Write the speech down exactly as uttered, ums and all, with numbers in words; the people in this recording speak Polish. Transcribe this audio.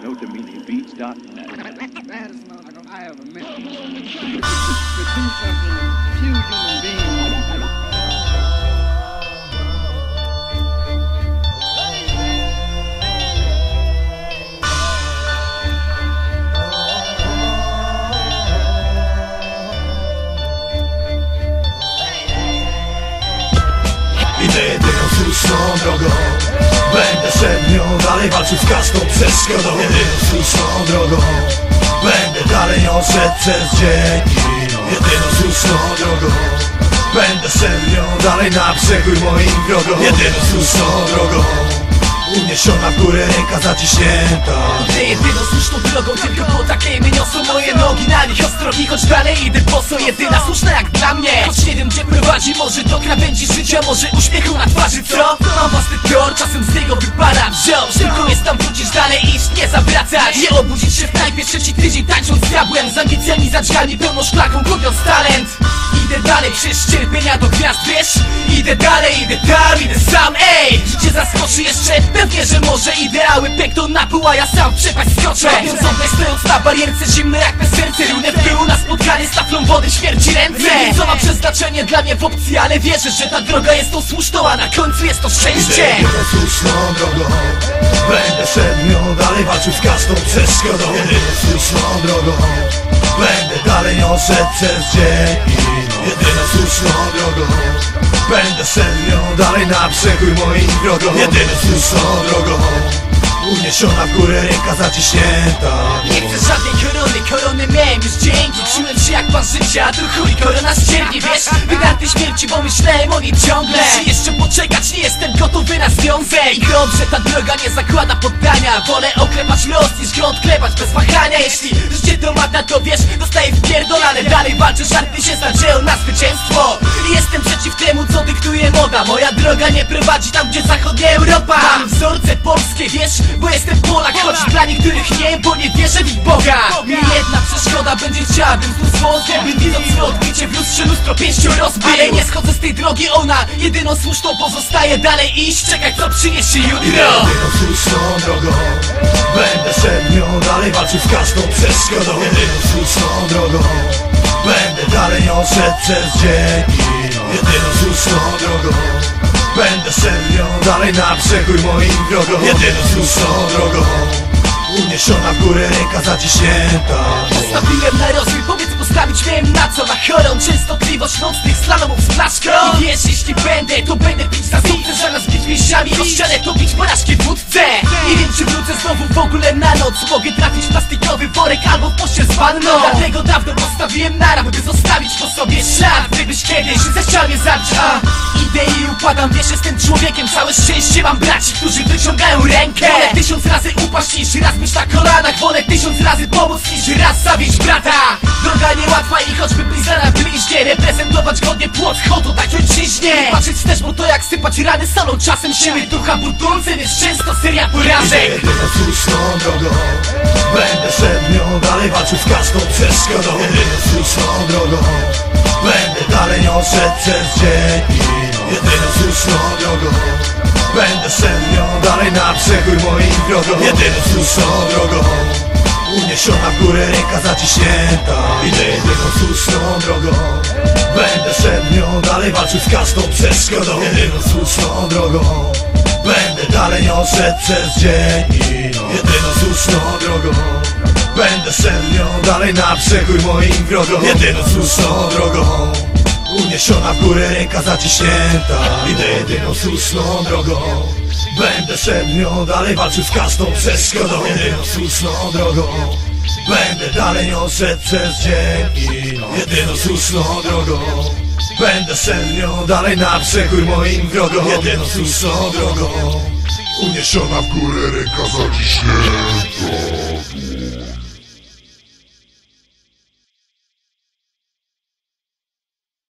no dominion beats dot net. That is not like I ever met. To do something few human beings. Idę jedyną słuszną drogą, będę szedł nią, dalej walczył z każdą przeszkodą. Jedyną słuszną drogą, będę dalej nią szedł przez dzień i noc. Jedyną słuszną drogą, będę szedł nią, dalej na przekór moim wrogom. Jedyną słuszną drogą, uniesiona w górę, ręka zaciśnięta. Idę jedyną słuszną drogą, tylko po takiej mnie niosą moje nogi. Na nich ostrogi, choć dalej idę boso. Jedyna słuszna jak dla mnie, choć nie wiem gdzie prowadzi. Może do krawędzi życia, może uśmiechu na twarzy, co? Mam własny tor, czasem z niego wypada wziąć. Tylko jest tam wrócić dalej, iść, nie zawracać. Nie obudzić się w knajpie, trzeci tydzień tańcząc z diabłem. Z ambicjami, za drzwiami, pełną szklaką, gubiąc talent. Idę dalej, przez cierpienia do gwiazd, wiesz? Idę dalej, idę tam, idę sam, ej! Życie zaskoczy jeszcze, pewnie, że może. Ideały pękną na pół, a ja sam w przepaść skoczę. Robiąc oddech, stojąc na barierce, zimne jak me serce. Runę w tył na spotkanie z taflą wody, śmierci ręce. Nie wiem, co ma przeznaczenie dla mnie w opcji, ale wierzę, że ta droga jest tą słuszną, a na końcu jest to szczęście. Idę jedyną słuszną drogą, będę szedł nią, dalej walczył z każdą przeszkodą. Jedyną słuszną drogą, będę dalej nią szedł przez dzień i noc. Jedyną słuszną drogą, będę szedł nią, dalej na przekór moim wrogom. Jedyną słuszną drogą, uniesiona w górę, ręka zaciśnięta. Nie chcę żadnej korony, korony miałem już dzięki. Czułem się jak pan życia, a tu chuj, korona ścierni, wiesz? Wydarty śmierci, bo myślałem o niej ciągle. Muszę jeszcze poczekać, nie jestem gotowy na związek. I dobrze, ta droga nie zakłada poddania. Wolę oklepać los niż go odklepać bez wahania. Jeśli życie to mata, to wiesz, dostaję wpierdolane. Dalej walczę, żarty się znaczeją na zwycięstwo. I jestem przeciw temu, co dyktuje moda. Moja droga nie prowadzi tam, gdzie zachodnia Europa. Mam wzorce polskie, wiesz? Bo jestem Polak, choć dla niektórych nie, bo nie wierzę w ich Boga. Mi jedna przeszkoda będzie chciała, bym znów złotkiem. Bym widząc swe odbicie w lustrze lustro pięścią rozbił. Ale nie schodzę z tej drogi, ona jedyną słuszną pozostaje. Dalej iść, czekać co przyniesie jutro. Jedyną słuszną drogą, będę szedł nią, dalej walczył z każdą przeszkodą. Jedyną słuszną drogą, będę dalej nią szedł przez dzień i noc. Jedyną słuszną drogą, będę szedł nią, dalej na przekór moim wrogom. Jedyną słuszną drogą, uniesiona w górę, ręka zaciśnięta. Postawiłem na rozwój, powiedz postawić miałem na co? Na chorą częstotliwość nocnych slalomów z flaszką. I wiesz, jeśli będę, to będę pić za sukces, zamiast bić mięśniami o ścianę, to bić porażki w wódce. Nie wiem, czy wrócę znowu w ogóle na noc. Mogę trafić w plastikowy worek albo w poście z wanną. Dlatego dawno postawiłem na rap, by zostawić po sobie ślad. Gdybyś kiedyś zechciał mnie zabić, a idę i upadam, wiesz, jestem człowiekiem. Całe szczęście mam braci, którzy wyciągają rękę. Wolę tysiąc razy upaść niż raz być na kolanach. Wolę tysiąc razy pomóc niż raz zawieść brata. Droga niełatwa i choćby blizana w bliźnie, reprezentować godnie płot, hołd oddać ojczyźnie. Patrzeć też, bo to jak sypać rany solą. Czasem siły ducha budzące, więc często seria porażek. Jedyną słuszną drogą, będę szedł nią, dalej walczył z każdą przeszkodą. Jedyną słuszną drogą, będę dalej nią szedł przez dzień i noc. Jedyną słuszną drogą, będę szedł nią, dalej na przekór moim wrogom. Jedyną słuszną drogą, uniesiona w górę, ręka zaciśnięta. Idę jedyną słuszną drogą, będę szedł nią, dalej walczył z każdą przeszkodą. Jedyną słuszną drogą, będę dalej nią szedł przez dzień i noc. Jedyną słuszną drogą, będę szedł nią, dalej na przekór moim wrogom. Jedyną słuszną drogą, uniesiona w górę, ręka zaciśnięta. Idę jedyną słuszną drogą, będę szedł nią, dalej walczył z każdą przeszkodą. Jedyną słuszną drogą, będę dalej nią szedł przez dzień i noc. Jedyną słuszną drogą, będę szedł nią, dalej na przekór moim wrogom. Jedyną słuszną drogą, uniesiona w górę, ręka zaciśnięta.